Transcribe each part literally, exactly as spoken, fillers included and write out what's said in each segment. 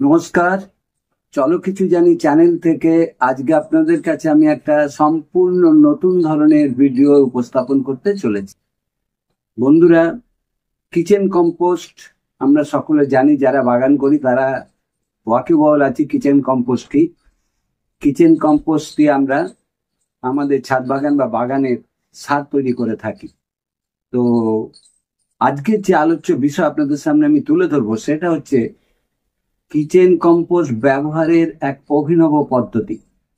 নমস্কার, চলো কিছু জানি চ্যানেল থেকে আজকে আপনাদের কাছে আমি একটা সম্পূর্ণ নতুন ধরনের ভিডিও উপস্থাপন করতে চলেছি। বন্ধুরা, কিচেন কম্পোস্ট আমরা সকলে জানি, যারা বাগান করি তারা ওয়াকিবহাল আছি কিচেন কম্পোস্ট কি। কিচেন কম্পোস্ট দিয়ে আমরা আমাদের ছাদ বাগান বা বাগানের সার তৈরি করে থাকি। তো আজকের যে আলোচ্য বিষয় আপনাদের সামনে আমি তুলে ধরবো সেটা হচ্ছে কিচেন কম্পোস্ট ব্যবহারের এক অভিনব পদ্ধতি।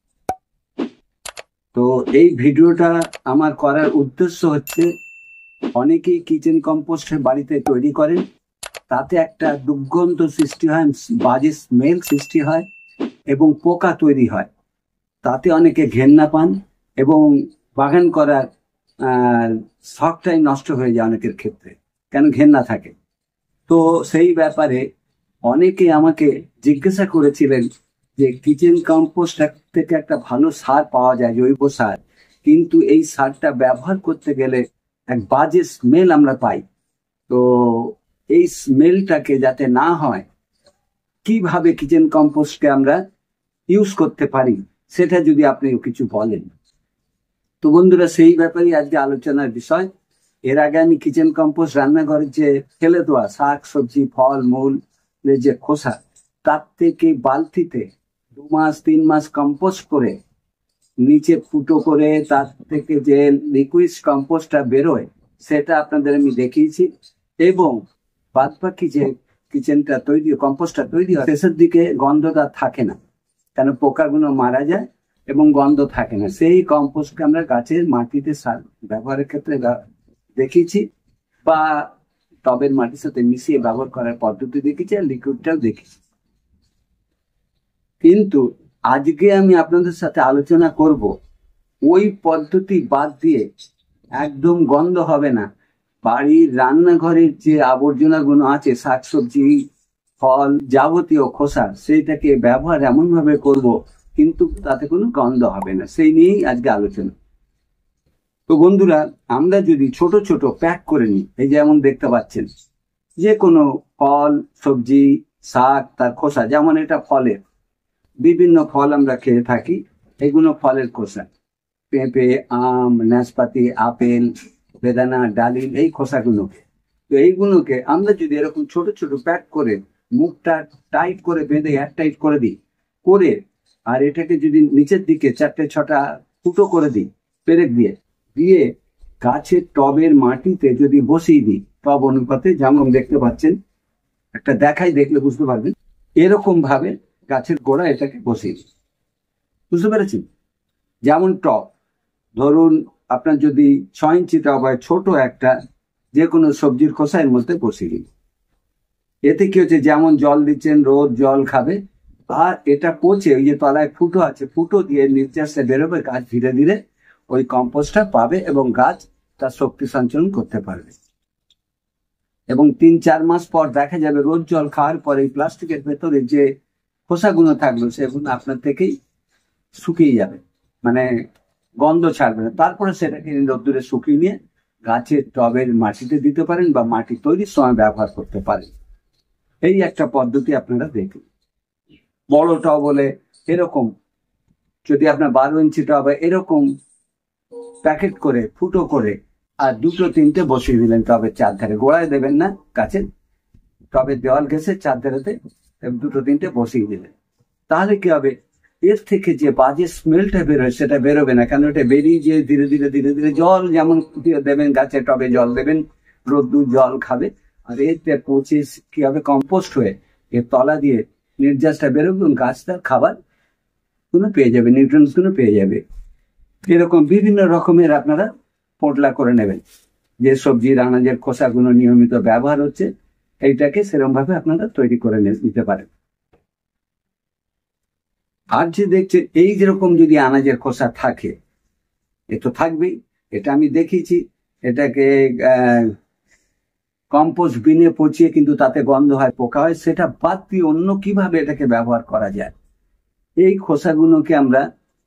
তো এই ভিডিওটা আমার করার উদ্দেশ্য হচ্ছে, অনেকেই কিচেন কম্পোস্ট বাড়িতে তৈরি করেন, তাতে একটা দুর্গন্ধ সৃষ্টি হয়, বাজে স্মেল সৃষ্টি হয় এবং পোকা তৈরি হয়। তাতে অনেকে ঘেন্না পান এবং বাগান করার আহ শখটাই নষ্ট হয়ে যায় অনেকের ক্ষেত্রে, কেন ঘেন্না থাকে। তো সেই ব্যাপারে অনেকে আমাকে জিজ্ঞাসা করেছিলেন যে কিচেন কম্পোস্ট থেকে একটা ভালো সার পাওয়া যায়, জৈব সার, কিন্তু এই সারটা ব্যবহার করতে গেলে এক বাজে স্মেল আমরা পাই। তো এই স্মেলটাকে যাতে না হয়, কিভাবে কিচেন কম্পোস্টকে আমরা ইউজ করতে পারি সেটা যদি আপনি কিছু বলেন। তো বন্ধুরা, সেই ব্যাপারে আজকে আলোচনার বিষয়। এর আগে আমি কিচেন কম্পোস্ট রান্নাঘরে যে ফেলে দেওয়া শাক সবজি ফল মূল যে খোসা, তার থেকে বালতিতে দু মাস তিন মাস কম্পোস্ট করে নিচে ফুটো করে তার থেকে যে লিকুইড কম্পোস্টটা বেরোয় সেটা আপনাদের আমি দেখিয়েছি। এবং বাদ বাকি যে কিচেনটা তৈরি কম্পোস্টটা তৈরি হয় শেষের দিকে গন্ধটা থাকে না, কেন পোকাগুলো মারা যায় এবং গন্ধ থাকে না। সেই কম্পোস্টকে আমরা গাছের মাটিতে সার ব্যবহারের ক্ষেত্রে দেখিয়েছি, বা টবের মাটির সাথে মিশিয়ে ব্যবহার করার পদ্ধতি দেখেছি, আর লিকুইডটাও দেখেছি। কিন্তু আজকে আমি আপনাদের সাথে আলোচনা করব ওই পদ্ধতি বাদ দিয়ে, একদম গন্ধ হবে না, বাড়ির রান্নাঘরের যে আবর্জনাগুলো আছে শাকসবজি ফল যাবতীয় খোসা, সেইটাকে ব্যবহার এমন ভাবে করব কিন্তু তাতে কোনো গন্ধ হবে না, সেই নিয়েই আজকে আলোচনা। তো বন্ধুরা, আমরা যদি ছোট ছোট প্যাক করে নিই, এই যেমন দেখতে পাচ্ছেন, যে কোনো ফল সবজি শাক তার খোসা, যেমন এটা ফলের, বিভিন্ন ফল আমরা খেয়ে থাকি, এগুলো ফলের খোসা, পেঁপে আম নাশপাতি আপেল বেদানা ডালিম, এই খোসাগুলোকে। তো এইগুলোকে আমরা যদি এরকম ছোট ছোট প্যাক করে মুখটা টাইট করে বেঁধে এয়ার টাইট করে দিই করে, আর এটাকে যদি নিচের দিকে চারটে ছটা ফুটো করে দিই পেরেক দিয়ে দিয়ে গাছের টবের মাটিতে যদি বসিয়ে দিই, টব অনুপাতে যেমন দেখতে পাচ্ছেন, একটা দেখাই, দেখলে বুঝতে পারবেন, এরকম ভাবে গাছের গোড়া এটাকে বসিয়ে দিই। বুঝতে পেরেছেন? যেমন টব ধরুন আপনার যদি ছয় ইঞ্চি টব হয়, ছোট একটা যে কোনো সবজির খোসা এর মধ্যে বসিয়ে দিন। এতে কি হচ্ছে, যেমন জল দিচ্ছেন, রোদ জল খাবে, আর এটা পচে ওই যে তলায় ফুটো আছে, ফুটো দিয়ে নির্যাসে বেরোবে, গাছ ধীরে ধীরে ওই কম্পোস্টটা পাবে এবং গাছ তার শক্তি সঞ্চালন করতে পারবে। এবং তিন চার মাস পর দেখা যাবে রোদ জল খাওয়ার পরে এই প্লাস্টিকের ভেতরে যে খোসাগুলো থাকলো সেগুলো আপনার থেকেই শুকিয়ে যাবে, মানে গন্ধ ছাড়বে না। তারপরে সেটাকে রোদ্দুরে শুকিয়ে নিয়ে গাছের টবের মাটিতে দিতে পারেন বা মাটি তৈরির সময় ব্যবহার করতে পারেন। এই একটা পদ্ধতি আপনারা দেখুন। বড় টব হলে এরকম, যদি আপনার বারো ইঞ্চি টব হয়, এরকম প্যাকেট করে ফুটো করে আর দুটো তিনটে বসিয়ে দিলেন টবের চারধারে, গোড়ায় দেবেন না, গাছের টবের দেওয়াল ঘেসে চারধারেতে দুটো তিনটে বসিয়ে দিলেন। তাহলে কি হবে, এর থেকে যে বাজে স্মেলটা বেরোয় সেটা বেরোবে না, কেন এটা বেরিয়ে যে ধীরে ধীরে ধীরে ধীরে জল যেমন দেবেন, গাছের টবে জল দেবেন, রোদ্দুর জল খাবে, আর এতে পচে কি হবে, কম্পোস্ট হয়ে এর তলা দিয়ে নির্যাসটা বেরোবে এবং গাছ তার খাবার গুলো পেয়ে যাবে, নিউট্রিয়েন্টস গুলো পেয়ে যাবে। এরকম বিভিন্ন রকমের আপনারা পোটলা করে নেবেন, যে সবজির আনাজের খোসাগুলো নিয়মিত ব্যবহার হচ্ছে, এইটাকে সেরকম ভাবে আপনারা তৈরি করে নিতে পারেন। আর যে দেখছে এই যেরকম যদি আনাজের খোসা থাকে, এ তো থাকবেই, এটা আমি দেখিয়েছি, এটাকে আহ কম্পোস্ট বিনে পচিয়ে কিন্তু তাতে গন্ধ হয়, পোকা হয়, সেটা বাদ দিয়ে অন্য কিভাবে এটাকে ব্যবহার করা যায়। এই খোসাগুলোকে আমরা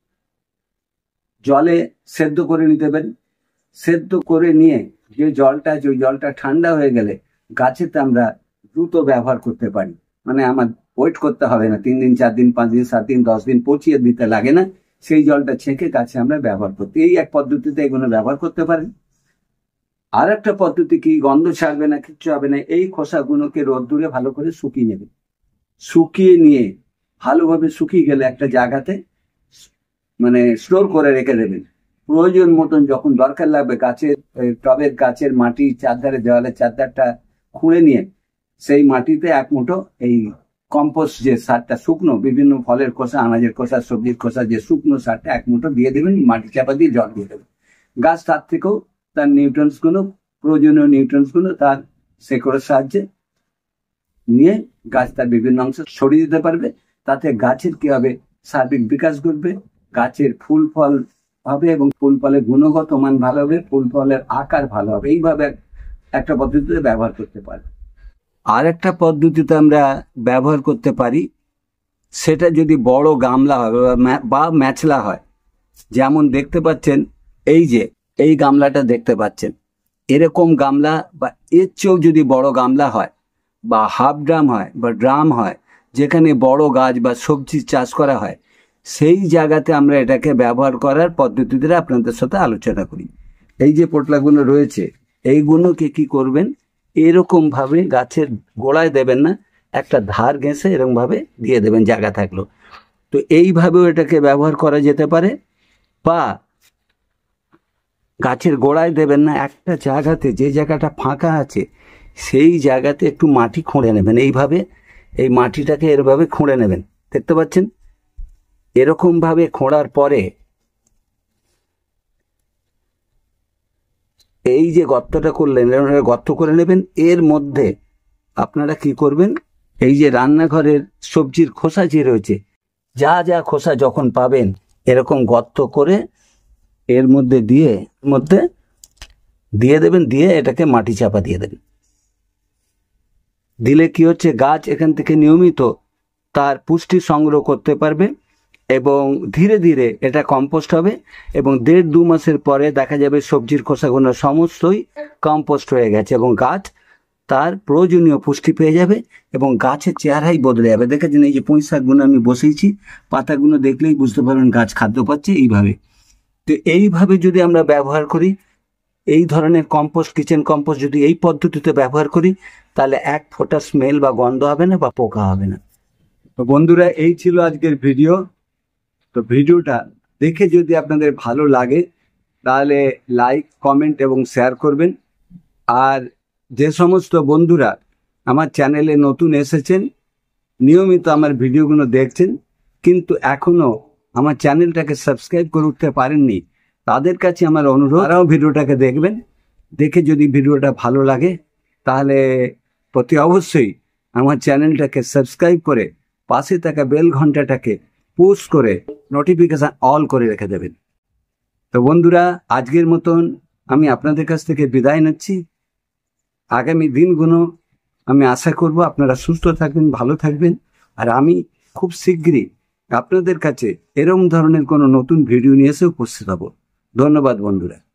জলে সেদ্ধ করে নিতে পারি, সেদ্ধ করে নিয়ে যে জলটা আছে ওই জলটা ঠান্ডা হয়ে গেলে গাছেতে আমরা দ্রুত ব্যবহার করতে পারি। মানে আমার ওয়েট করতে হবে না, তিন দিন চার দিন পাঁচ দিন সাত দিন দশ দিন পচিয়ে দিতে লাগে না, সেই জলটা ছেঁকে গাছে আমরা ব্যবহার করতে, এই এক পদ্ধতিতে এগুলো ব্যবহার করতে পারেন। আর একটা পদ্ধতি কি, গন্ধ ছাড়বে না, কিচ্ছু হবে না, এই খোসাগুলোকে রোদ্দুরে ভালো করে শুকিয়ে নেবেন। শুকিয়ে নিয়ে ভালোভাবে শুকিয়ে গেলে একটা জায়গাতে মানে স্টোর করে রেখে দেবেন। প্রয়োজন মতন যখন দরকার লাগবে গাছের টবের গাছের মাটি চারধারে দেওয়ালের চারধারটা খুঁড়ে নিয়ে সেই মাটিতে এক মুঠো এই কম্পোস্ট যে সারটা শুকনো, বিভিন্ন ফলের খোসা, আনাজের খোসা, সবজির খোসা, যে শুকনো সারটা এক মুঠো দিয়ে দেবেন, মাটি চাপা দিয়ে জল দিয়ে দেবেন। গাছ তার থেকেও তার নিউট্রিয়েন্টস গুলো, প্রয়োজনীয় নিউট্রিয়েন্টস গুলো তার শেকড়ের সাহায্যে নিয়ে গাছ তার বিভিন্ন অংশ ছড়িয়ে দিতে পারবে। তাতে গাছের কি হবে, সার্বিক বিকাশ ঘটবে, গাছের ফুল ফল হবে এবং ফুল ফলের গুণগত মান ভালো হবে, ফুল ফলের আকার ভালো হবে। এইভাবে একটা পদ্ধতিতে ব্যবহার করতে পারি। আর একটা পদ্ধতিতে আমরা ব্যবহার করতে পারি, সেটা যদি বড় গামলা হয় বা ম্যাচলা হয়, যেমন দেখতে পাচ্ছেন এই যে এই গামলাটা দেখতে পাচ্ছেন, এরকম গামলা বা এর চেয়েও যদি বড় গামলা হয় বা হাফ ড্রাম হয় বা ড্রাম হয়, যেখানে বড় গাছ বা সবজি চাষ করা হয়, সেই জায়গাতে আমরা এটাকে ব্যবহার করার পদ্ধতিটা আপনাদের সাথে আলোচনা করি। এই যে পোটলাগুলো রয়েছে, এইগুলোকে কি করবেন, এরকম ভাবে গাছের গোড়ায় দেবেন না, একটা ধার ঘেঁষে এরকম ভাবে দিয়ে দেবেন জায়গা থাকলো। তো এইভাবেও এটাকে ব্যবহার করা যেতে পারে। বা গাছের গোড়ায় দেবেন না, একটা জায়গাতে যে জায়গাটা ফাঁকা আছে সেই জায়গাতে একটু মাটি খুঁড়ে নেবেন। এইভাবে এই মাটিটাকে এরভাবে খুঁড়ে নেবেন, দেখতে পাচ্ছেন। এরকম ভাবে খোঁড়ার পরে এই যে গর্তটা করলেন, গর্ত করে নেবেন। এর মধ্যে আপনারা কি করবেন, এই যে রান্নাঘরের সবজির খোসা যে রয়েছে, যা যা খোসা যখন পাবেন এরকম গর্ত করে এর মধ্যে দিয়ে মধ্যে দিয়ে দেবেন, দিয়ে এটাকে মাটি চাপা দিয়ে দেবেন। দিলে কি হচ্ছে, গাছ এখান থেকে নিয়মিত তার পুষ্টি সংগ্রহ করতে পারবে এবং ধীরে ধীরে এটা কম্পোস্ট হবে এবং দেড় দু মাসের পরে দেখা যাবে সবজির খোসাগুলো সমস্তই কম্পোস্ট হয়ে গেছে এবং গাছ তার প্রয়োজনীয় পুষ্টি পেয়ে যাবে এবং গাছের চেহারাই বদলে যাবে। দেখেছেন এই যে পুঁই শাকগুলো আমি বসেইছি, পাতাগুলো দেখলেই বুঝতে পারবেন গাছ খাদ্য পাচ্ছে এইভাবে। তো এইভাবে যদি আমরা ব্যবহার করি, এই ধরনের কম্পোস্ট, কিচেন কম্পোস্ট যদি এই পদ্ধতিতে ব্যবহার করি, তাহলে এক ফোঁটা স্মেল বা গন্ধ হবে না বা পোকা হবে না। তো বন্ধুরা, এই ছিল আজকের ভিডিও। তো ভিডিওটা দেখে যদি আপনাদের ভালো লাগে তাহলে লাইক, কমেন্ট এবং শেয়ার করবেন। আর যে সমস্ত বন্ধুরা আমার চ্যানেলে নতুন এসেছেন, নিয়মিত আমার ভিডিওগুলো দেখছেন কিন্তু এখনো আমার চ্যানেলটাকে সাবস্ক্রাইব করে উঠতে পারেননি, তাদের কাছে আমার অনুরোধ, তারাও ভিডিওটাকে দেখবেন। দেখে যদি ভিডিওটা ভালো লাগে তাহলে প্রতি অবশ্যই আমার চ্যানেলটাকে সাবস্ক্রাইব করে পাশে থাকা বেল ঘন্টাটাকে পুশ করে নোটিফিকেশন অল করে রেখে দেবেন। তো বন্ধুরা, আজকের মতন আমি আপনাদের কাছ থেকে বিদায় নিচ্ছি। আগামী দিনগুলো আমি আশা করব আপনারা সুস্থ থাকবেন, ভালো থাকবেন। আর আমি খুব শীঘ্রই আপনাদের কাছে এরকম ধরনের কোনো নতুন ভিডিও নিয়ে এসে উপস্থিত হব। ধন্যবাদ বন্ধুরা।